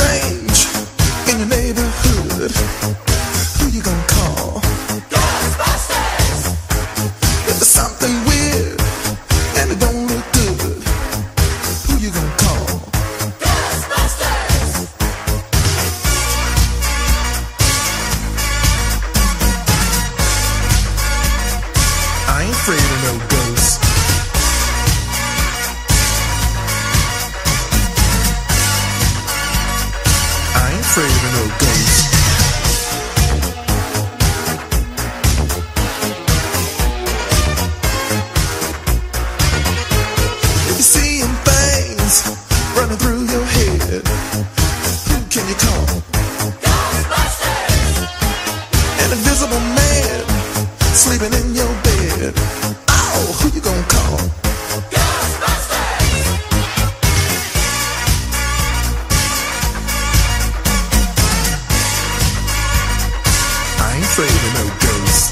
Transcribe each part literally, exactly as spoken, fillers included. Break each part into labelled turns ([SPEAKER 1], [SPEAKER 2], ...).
[SPEAKER 1] strange in your neighborhood, who you gonna call? Ghostbusters! If there's something weird and it don't look good, who you gonna call? Ghostbusters! I ain't afraid of no ghosts. I ain't afraid of no ghosts. If you're seeing things running through your head, who can you call? Ghostbusters! An invisible man sleeping in your bed. Oh, who you gonna call? Ghostbusters! I ain't afraid of no ghosts.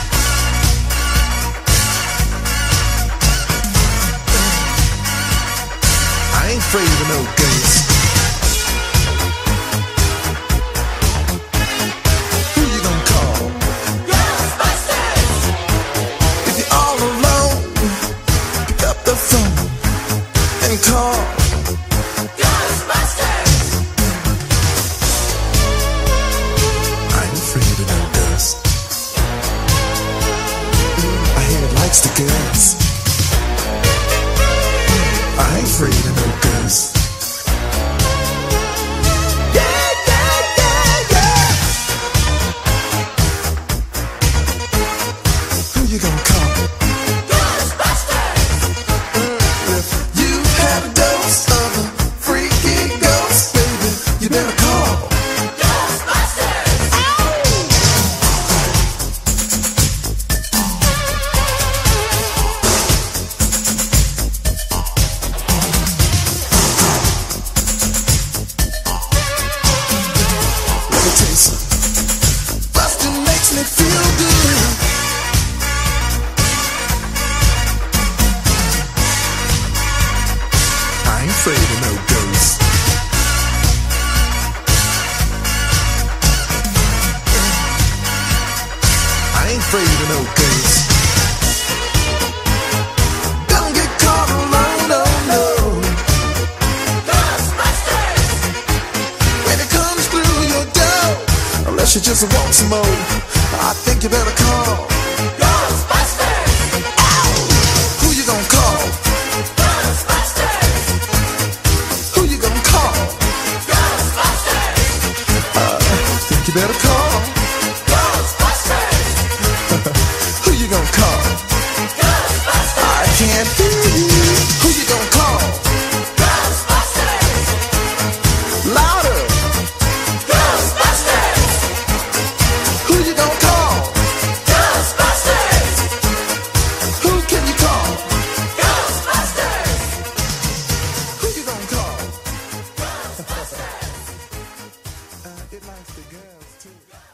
[SPEAKER 1] I ain't afraid of no ghosts. Who you gonna call? Ghostbusters! If you're all alone, pick up the phone and call Ghostbusters! I ain't afraid of no ghosts. I hear it likes the girls. I ain't afraid of no ghosts. Yeah, yeah, yeah, yeah. Who you gonna call? Ghostbusters! If you have a dose of a freaky ghost, baby, you better call Ghostbusters! Let me tell you something. Bustin' makes me feel good. I ain't afraid of no ghosts. I ain't afraid of no ghosts. Don't get caught alone, no, no. Ghostbusters! When it comes through your door, unless you just want some more, I think you better call Ghostbusters! Ow! Who you gonna call? Ghostbusters! Who you gonna call? Ghostbusters! Uh, think you better call Ghostbusters! Who you gonna call? Ghostbusters! I can't hear you. Who you gonna call? Ghostbusters! Louder! Ghostbusters! Who you gonna call? Ghostbusters! Who can you call? Ghostbusters! Who you gonna call? Ghostbusters! uh, it likes the girls too.